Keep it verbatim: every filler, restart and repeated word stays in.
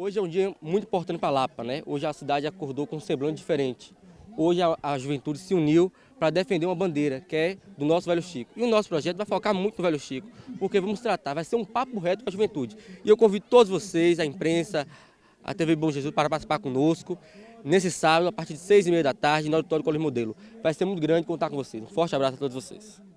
Hoje é um dia muito importante para a Lapa, né? Hoje a cidade acordou com um semblante diferente. Hoje a, a juventude se uniu para defender uma bandeira, que é do nosso Velho Chico. E o nosso projeto vai focar muito no Velho Chico, porque vamos tratar, vai ser um papo reto com a juventude. E eu convido todos vocês, a imprensa, a T V Bom Jesus, para participar conosco nesse sábado, a partir de seis e meia da tarde, no Auditório Colégio Modelo. Vai ser muito grande contar com vocês. Um forte abraço a todos vocês.